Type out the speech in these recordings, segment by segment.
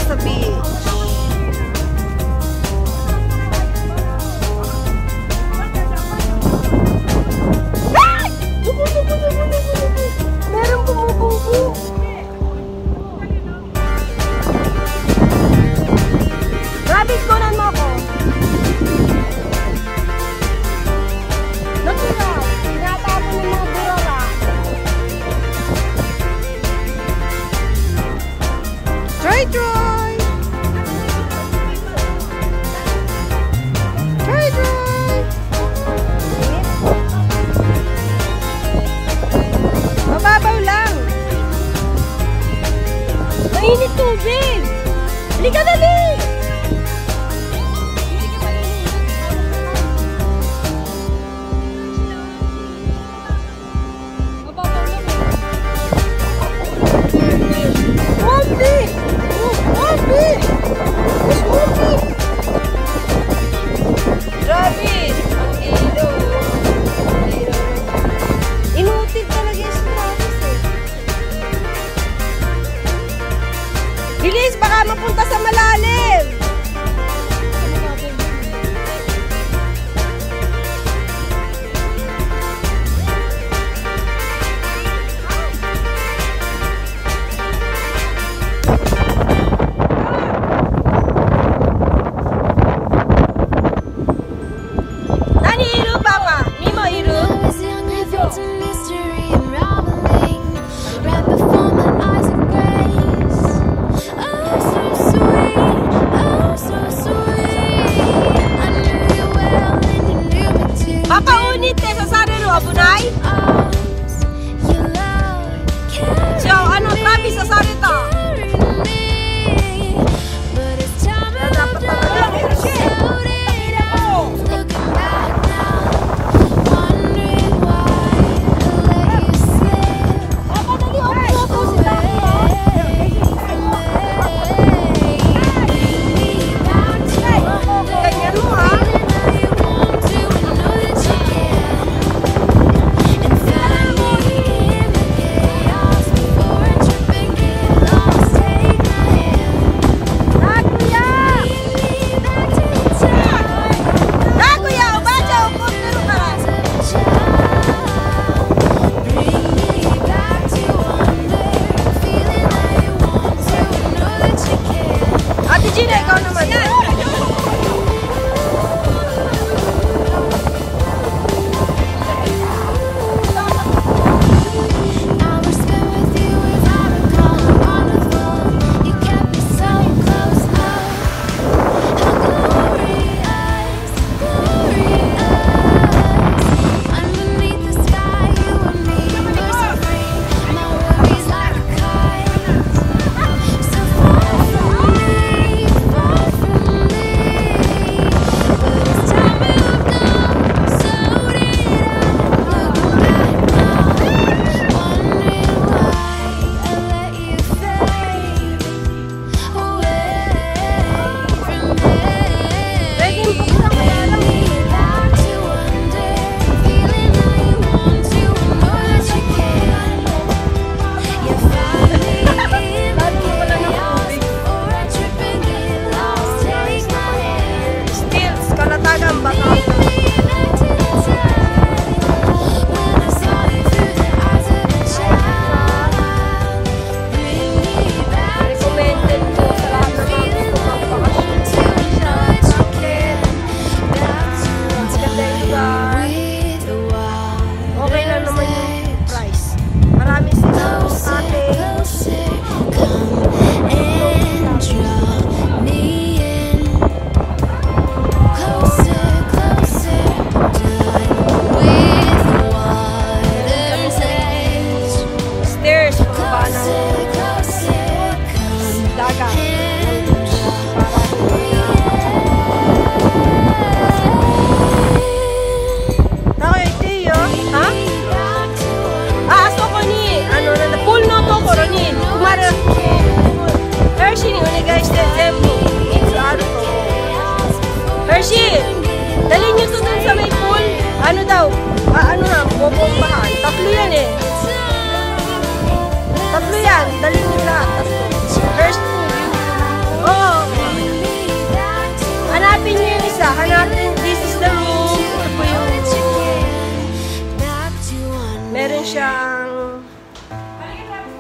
sa beach. Ay! Dugo! Merong bumububo. Rabbit, kunan mo ako. Natira, tinatapon ng mga burara. Troy! Troy! Mababaw lang. Mainit tubig. Halika dali. Rabbit! Ang ilo! Inutil talaga yung Travis eh. Bilis! Baka mapunta sa malalim! Bunay? So, ano, Travis, sa sarita?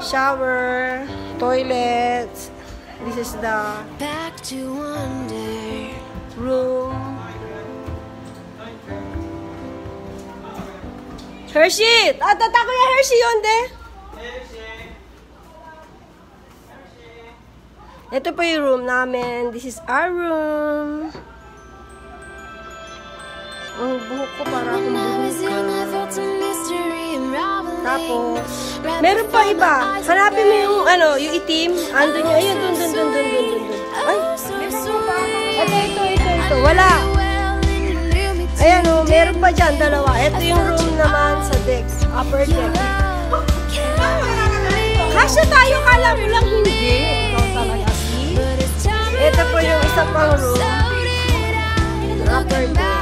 shower, toilets. This is the room. Hershey! Tata ko yung Hershey yun, de. Ito po yung room namin. This is our room. Ang buhok ko para akong buhok. Tapos, meron pa iba. Hanapin mo yung, yung itim. Andun yun. Ayun, dun. Ay, meron pa. Ito. Wala. Ayan o, meron pa dyan, dalawa. Ito yung room naman sa deck. Upper deck. Kasya tayo, kala mo lang hindi. Ikaw talaga. Ito po yung isa pang room. Upper deck.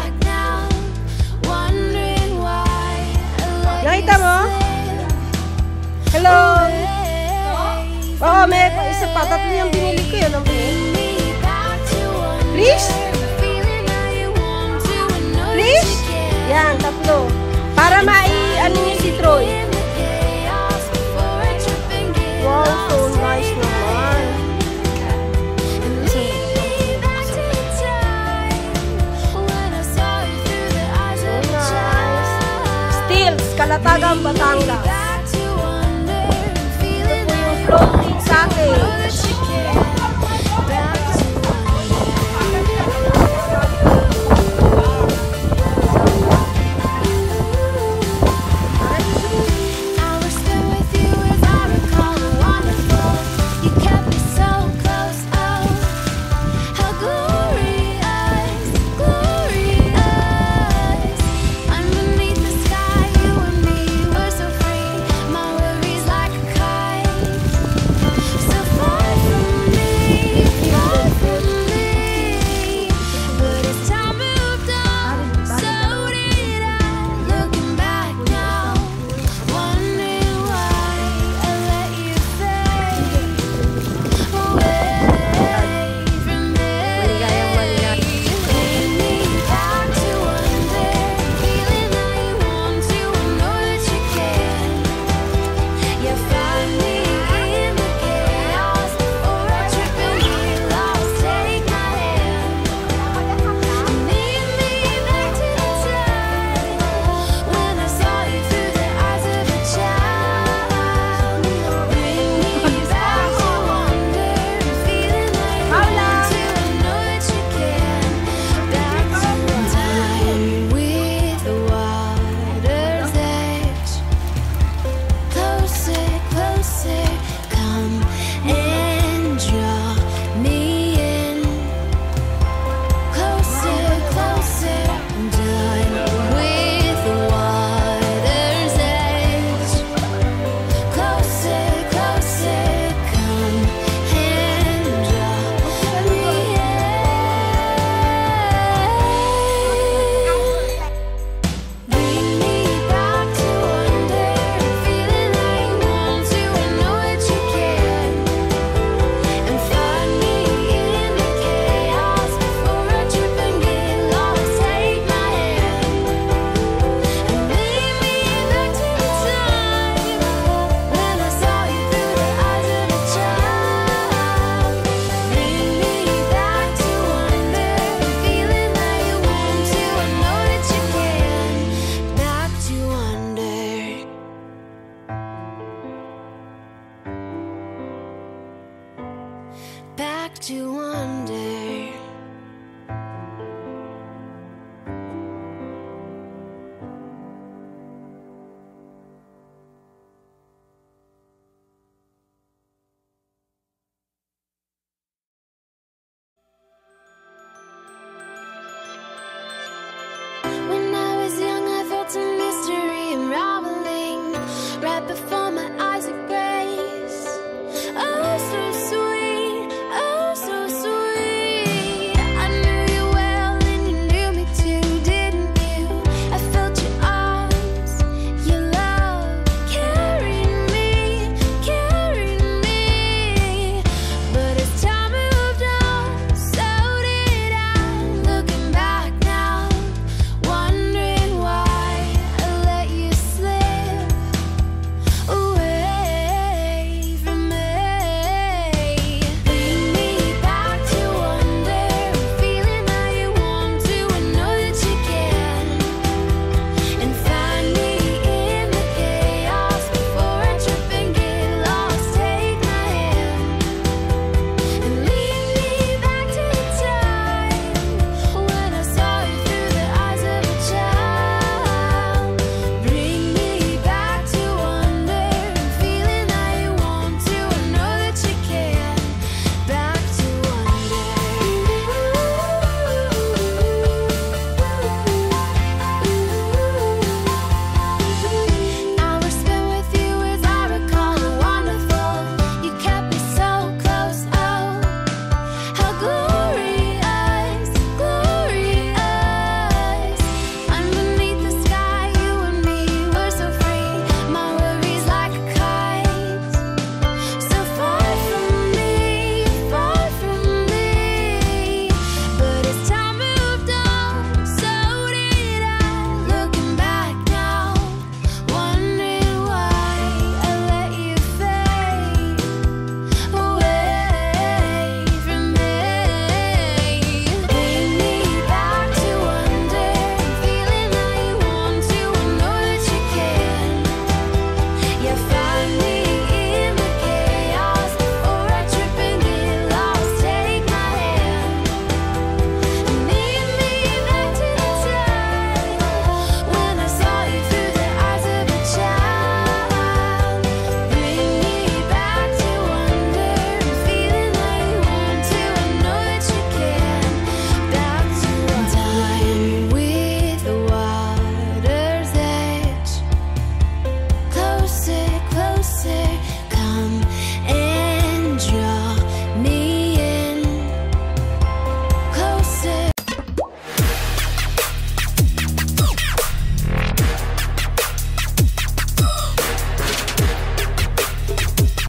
Nakita mo? Hello? Oo, may isa pa. Tatlo yung binili ko yun. Please? Please? Yan, tatlo. Para ano niya si Troy. Wow, so nice naman. Kalatagang Batangas. Ito po yung floating sa akin.